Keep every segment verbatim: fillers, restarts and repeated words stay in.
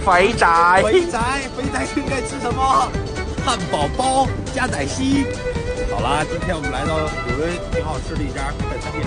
肥仔， 肥仔，肥仔应该吃什么？汉堡包加奶昔。好啦，今天我们来到有人挺好吃的一家快餐店。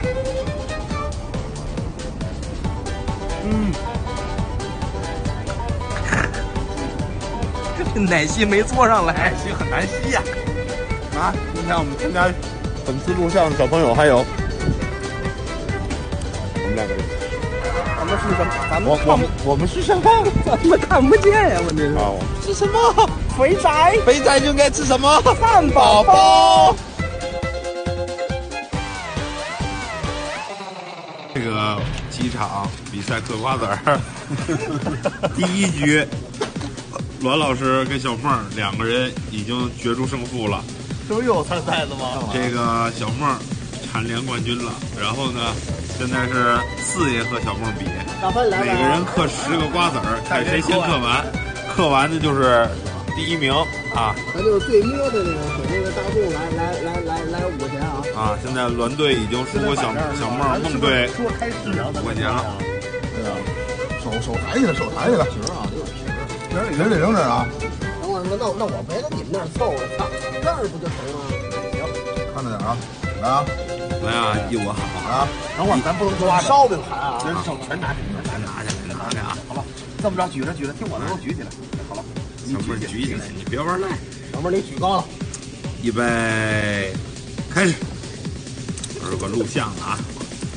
嗯，奶昔没做上来， 奶昔很难吸呀、啊。啊，今天我们参加本次录像的小朋友还有我们两个人。 咱们是什么？咱们我我们我们是什么？ 咱们看不见呀，问题是。 啊， 是什么？肥仔， 肥仔就应该吃什么？ 汉堡包。 这个机场比赛嗑瓜子儿，第一局，栾老师跟小凤两个人已经决出胜负了。 这不又有参赛的吗？ 这个小凤蝉联冠军了，然后呢，现在是四爷和小凤比，每个人嗑十个瓜子儿，看谁先嗑完，嗑完的就是第一名啊。 咱就是最摸的那个，给那个大众来来来来来五块钱啊！ 啊，现在栾队已经输过小小梦梦队说开始五块钱了。 对啊，手手抬起来，手抬起来，皮儿啊，这个皮儿，皮儿得扔这儿啊。 等会儿那那我别跟你们那儿凑了，操，这儿不就成了？ 行，看着点啊，来啊， 来啊，义务好啊！ 等会儿咱不能抓烧饼盘啊！ 人手全拿起来， 全拿下来，拿下啊！ 好吧，这么着举着举着，听我的都举起来。好了， 小妹举起来，你别玩赖。 小妹你举高了。 预备，开始。这是个录像的啊。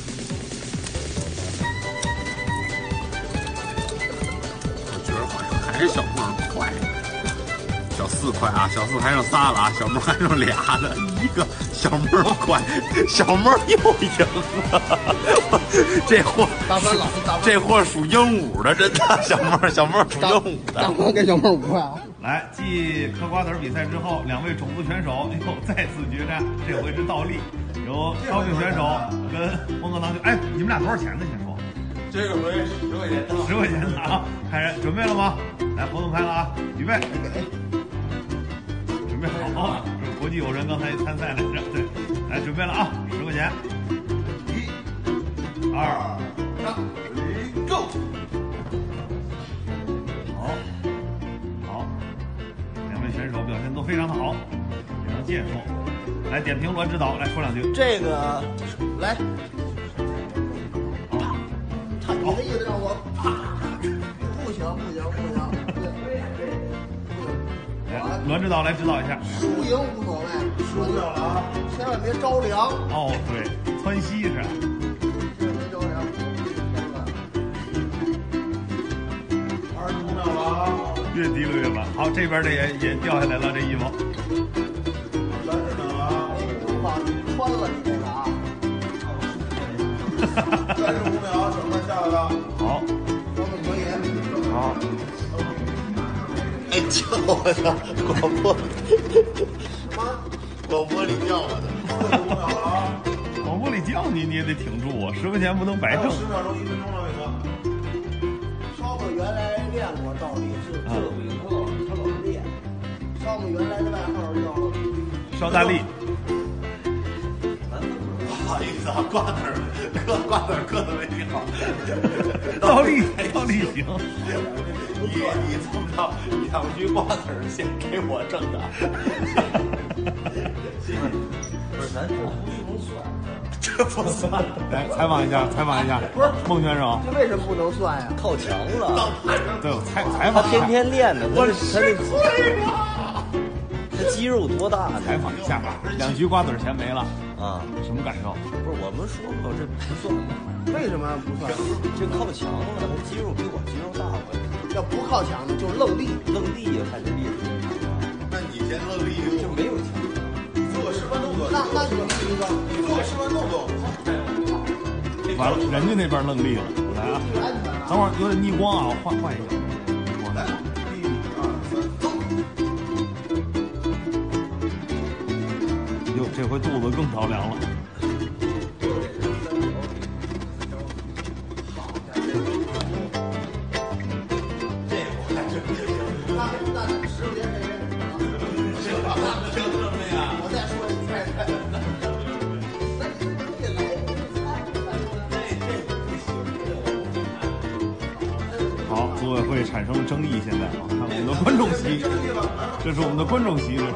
我觉得好像还是小妹快，小四快啊，小四还剩仨了啊，小妹还剩俩呢，一个小妹快，小妹又赢了，这货大三老师， 这货属鹦鹉的，真的，小妹小妹属鹦鹉的。 大哥给小妹五块啊！ 来，继嗑瓜子比赛之后，两位种子选手又再次决战，这回是倒立，由烧饼选手跟翁格当选。哎，你们俩多少钱呢？先说。 这个回十块钱的， 十块钱的啊！开始，准备了吗？来，活动开了啊！预备，准备好。国际友人刚才参赛来着，对，来准备了啊！十块钱，一、二、三，Go！ 好，好，两位选手表现都非常的好，非常健硕。来点评栾指导，来说两句。 这个，来， 好， 他你的意思让我啪？不行不行不行， 来，栾指导来指导一下。 输赢无所谓，输不了了啊，千万别着凉。 哦，对，窜稀是。 千万别着凉。 二十五秒了啊！ 越低了越晚。好，这边的也也掉下来了，这衣服。 三十秒了啊！ 把穿了你这个啊！ 三十五秒，小妹下来了。 好， 咱们可以。 好。 哎，叫我的广播，广播里叫我的。 四十五秒了啊！ 广播里叫你，你也得挺住啊！十块钱不能白挣。 十秒钟，一分钟了，伟哥。 烧饼原来练过倒立，是这个饼课，他老是练。烧饼原来的外号叫烧大力。 不好意思啊，瓜子儿，嗑瓜子儿嗑的没挺好。 倒立，倒立行。 你你这么着，两局瓜子儿先给我挣的。不是，咱这不能算，这不算。 来采访一下，采访一下，不是孟选手， 这为什么不能算呀？ 靠墙了， 对，采采他访一下， 天天练的，他我这他这吃亏了。 他肌肉多大呢？ 采访一下，两局瓜子儿钱没了， 啊， 什么感受？ 不是我们说过这不算， 为什么不算？ 这靠墙了，他肌肉比我肌肉大，我要不靠墙的就愣立。 愣立也看这力气， 那你先愣立就没有墙。 做个示范动作。 那那你立一个， 你做个示范动作。 完了，人家那边愣立了，来啊！等会儿有点逆光啊，我换换一下。 来，一二三，走。 哟，这回肚子更着凉了。 我再说一次，那你们也来一次。 好，组委会会产生了争议。现在啊，看我们的观众席，这是我们的观众席，这是。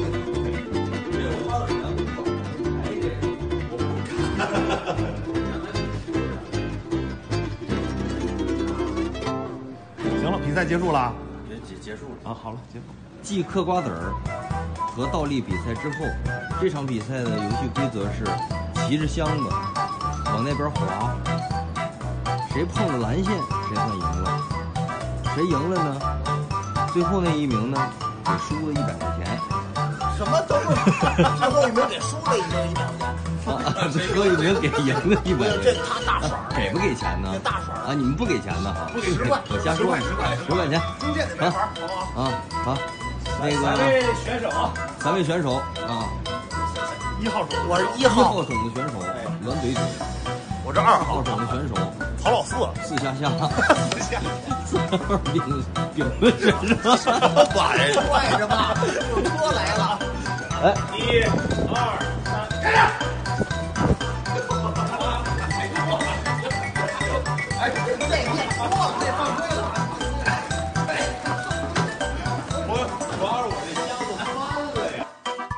行了，比赛结束了。 结结束了啊，好了，结束。 继嗑瓜子儿和倒立比赛之后，这场比赛的游戏规则是骑着箱子往那边滑，谁碰了蓝线谁算赢了，谁赢了呢？最后那一名呢，给输了一百块钱。 什么都是最后一名给输了一名一百块钱。 啊，最后一名给赢了一百块这钱。 他大爽， 给不给钱呢？ 大爽啊！你们不给钱呢？哈， 不给十块， 我瞎说，十块，十块钱。 中间得白玩，好不好？ 啊，好，那个三位选手， 三位选手啊， 一号手， 我是一一号， 号种子选手栾怼怼， 我这二二号种子选手曹老四， 四下下，四号丙丙的选手， 什么玩意儿？ 快着吧，有车来了。 哎， 一、二、三，开始！ 哎，这这别错了，这犯规了。 主要是我这箱子翻了呀。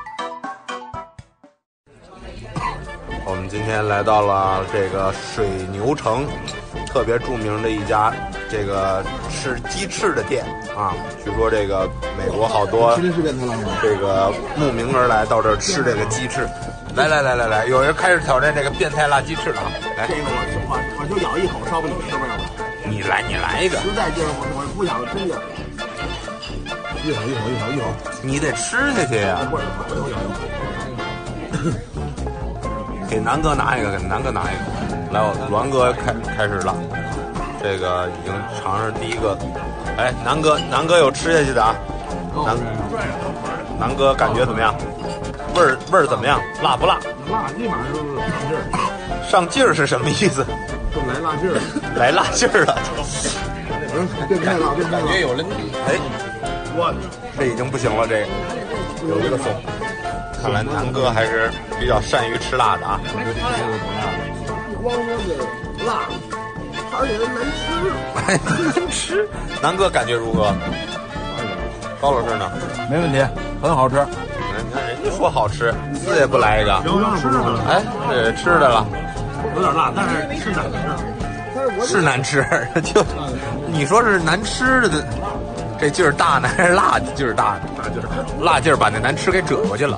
我们今天来到了这个水牛城，特别著名的一家这个吃鸡翅的店啊。据说这个美国好多这个慕名而来到这儿吃这个鸡翅。来来来来来，有人开始挑战这个变态辣鸡翅了啊！来， 这个我我我就咬一口，烧不你吃不了。 你来你来一个， 实在劲儿我我不想真的。一口一口一口一口， 你得吃下去呀、 不是我就咬一口。 给南哥拿一个，给南哥拿一个。来，我栾哥开开始了，这个已经尝上第一个。哎，南哥，南哥有吃下去的啊。南南哥感觉怎么样？味儿味儿怎么样？辣不辣？ 辣，立马就上劲儿。 上劲儿是什么意思？ 就来辣劲儿。 来辣劲儿了。 嗯，别开了，别开了。 有了，哎，我这已经不行了，这个有一个手。看来南哥还是比较善于吃辣的啊。 不光说是辣，而且难吃。 难吃。南哥感觉如何？高老师呢？ 没问题，很好吃。 你看人家说好吃，字也不来一个。 吃的， 哎，这吃的了， 有点辣，但是吃难吃。 是难吃，就你说是难吃的，这劲儿大呢，还是辣劲儿大呢？辣劲儿，辣劲儿把那难吃给遮过去了。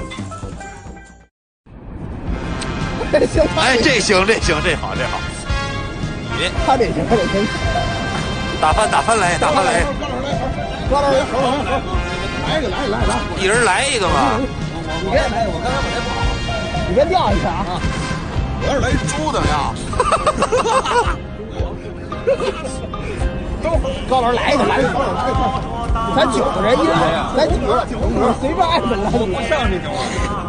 哎，这行，这行，这好，这好。你他这行，他这行。 打翻，打翻来，打翻来。 高老师，高老师，来一个，来一个，来一个， 一人来一个嘛。 你别来，我刚才我在跑，你别掉一下啊！我要是来一猪怎么样？高老师来一个，来一个，来一个，咱九个人，一人咱几个，九个，随便按着来，我上去就完。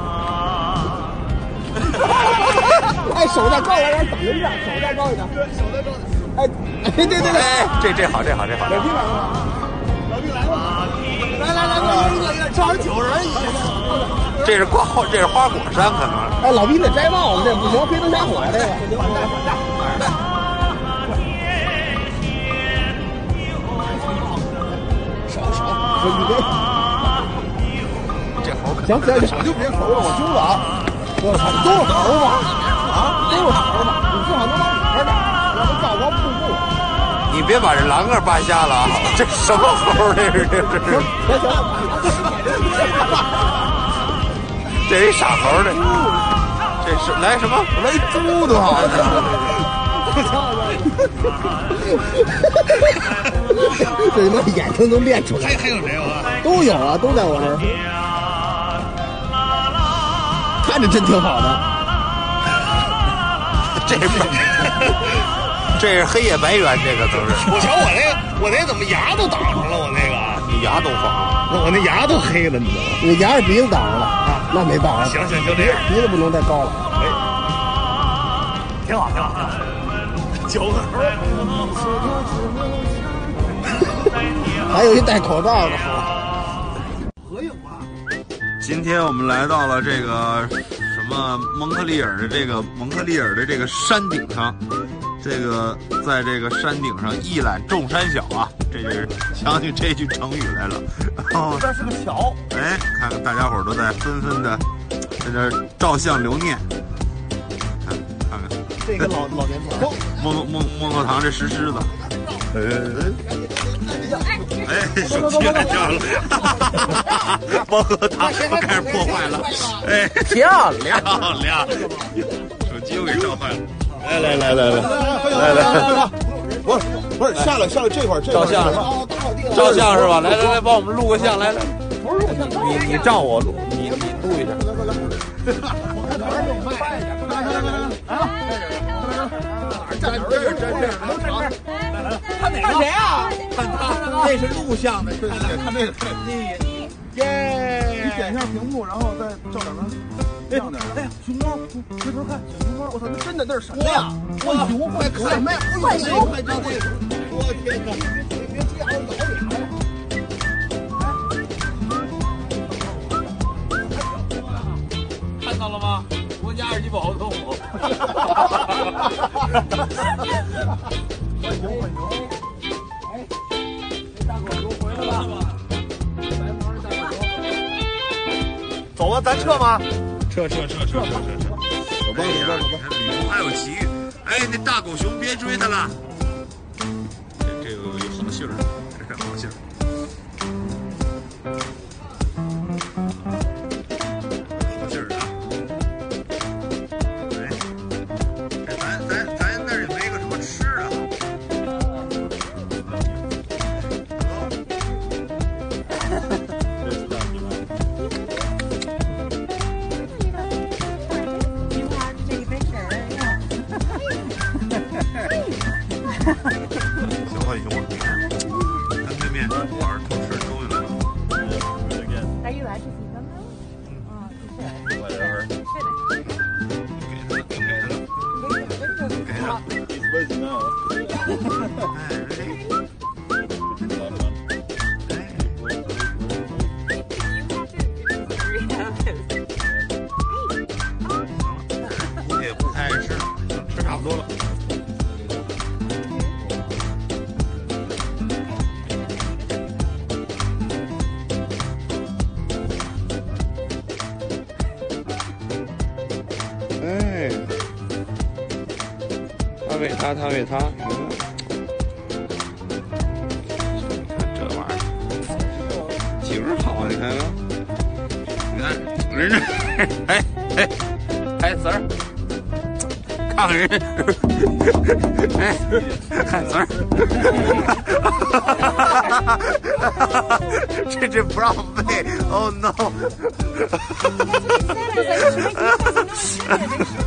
哎，手再高一点，等一下，手再高一点，手再高一点。哎，对对对， 哎，这这好，这好，这好。 老弟来了，老弟来了，来来来，一个一个，正好九人一个。 这是挂花，这是花果山可能。 哎，老逼得摘帽子，这不行，黑灯瞎火这个。少少，说你别。 这猴可行行行，就别瞅了，我揪了啊！我操，都是猴嘛，啊，都是猴嘛，你最好能往里边点，我们造光瀑布。 你别把这栏杆扒瞎了啊！这什么猴？这是这是。 行行这是一傻猴的，这是来什么？ 来猪的啊！这他妈眼睛都练出来， 还还有谁啊？ 都有啊，都在我这儿。看着真挺好的。 这是这是黑夜白猿，这个都是。 我瞧我那我那怎么牙都挡上了？我那个你牙都黄了， 我那牙都黑了，你知道吗？ 你牙是鼻子挡上了啊？那没挡上。 行行，就这样， 鼻子不能再高了。 哎，挺好挺好。九个猴。 还有一戴口罩的猴。 合影吧。 今天我们来到了这个什么蒙特利尔的这个蒙特利尔的这个山顶上， 这个在这个山顶上一览众山小啊，这是想起这句成语来了。然后这是个桥， 哎，看看大家伙都在纷纷的在这照相留念。看看看， 这个老老年团， 孟孟孟鹤堂这石狮子，哎，手机来着了，孟鹤堂又开始破坏了，哎， 漂亮漂亮，手机又给照坏了。来来来来来来来来来，不是不是，下来下来这块这照相是吧？照相是吧？来来来，帮我们录个相，来来。 不是录像， 你你照我录，你你录一下。 看哪个？谁啊？看他，这是录像的，对对对，看这个，你耶！你点一下屏幕，然后再照两张亮点。哎呀，熊猫，回头看小熊猫，我操，那真的那是什么呀？我牛，快看什么呀？快牛，快照这个！我天哪！别别这样，咬脸！ 看到了吗？国家二级保护动物。 快牛快牛！哎，这大狗熊回来了。白毛的大狗熊。走吧，咱撤吗？ 撤撤撤撤撤撤撤！ 走吧走吧走吧。 旅途还有奇遇，哎，那大狗熊别追它了。这这个有好信儿，这是好信儿。好信儿啊！哎，这咱咱咱那儿也没个什么吃的。小浣熊，咱对面玩儿偷吃东西来了。 Are you allowed to see them though? Oh, you should. Whatever. You shouldn't. 给他了，给他了，给他了。 He's supposed to know. 哎，估计也不太爱吃，吃差不多了。哎，他喂他，他喂他，行了。看这玩意儿，景儿好，你看看，你看人家，哎哎，海子儿，看看人家，哎，海子儿，这这不让喂 ，Oh no！